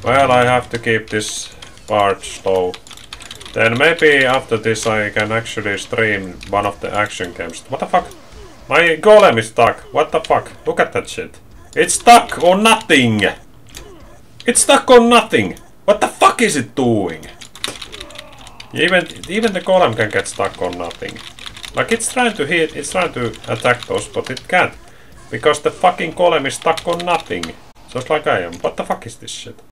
Well, I have to keep this part slow. Then maybe after this I can actually stream one of the action games. What the fuck? My golem is stuck. What the fuck? Look at that shit. It's stuck on nothing! It's stuck on nothing! What the fuck is it doing? Even the golem can get stuck on nothing. Like it's trying to hit, it's trying to attack those, but it can't. Because the fucking golem is stuck on nothing. Just like I am. What the fuck is this shit?